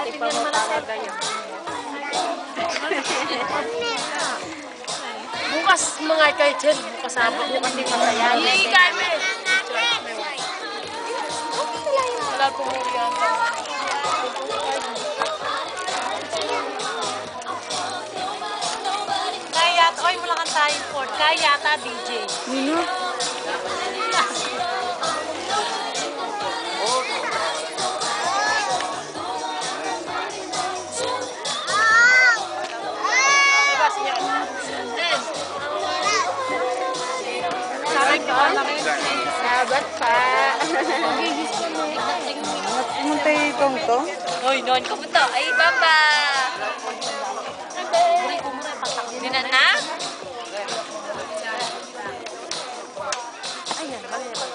Ate pa mo talaga yun. Bukas mga kay Chen, bukas sabot, bukas di masaya. Hindi kami. Wala pumuriyan. Kaya yata, oy, wala kang tayong Ford. Kaya yata, DJ. Nino? Sabat pa. Muntay itong to? Hoy, non ka punta. Ay, baba. Dinan na? Ayan,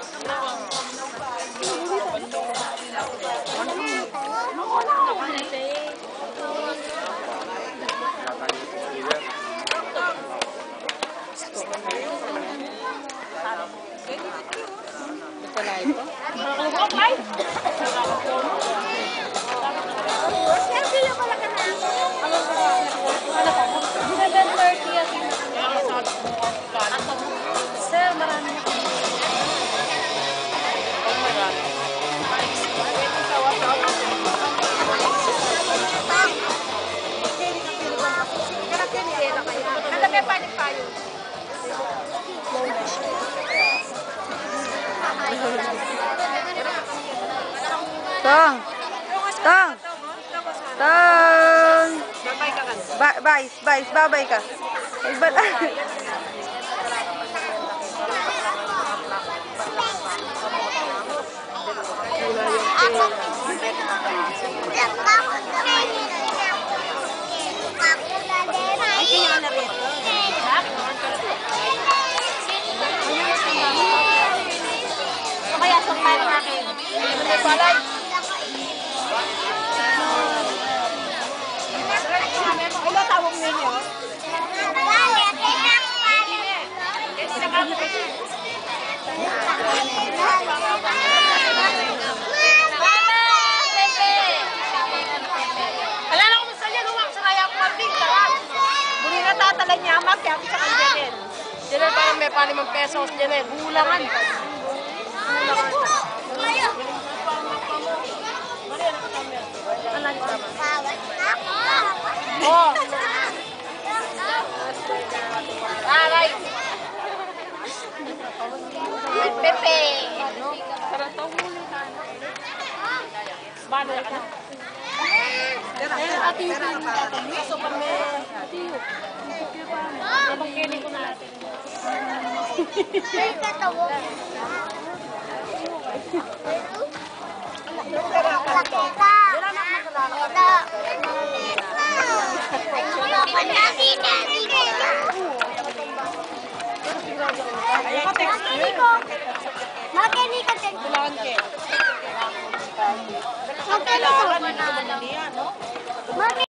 sir, marami na kami. Tong! Tong! Tong! Babay ka. Kaya sumpahan natin. Balay. Ano tawag ninyo? Alala ko sa niya, lumang sa kaya ko mabing tarang. Buli na tatala niya, kaya ako sa kanilin. Diyan parang may ₱5 pesos dyan eh. Bulangan. Oh. Aray. Pepe. Mana ka na? Ati yung tatanong. So kami. Abang kiling ko na natin. Ito.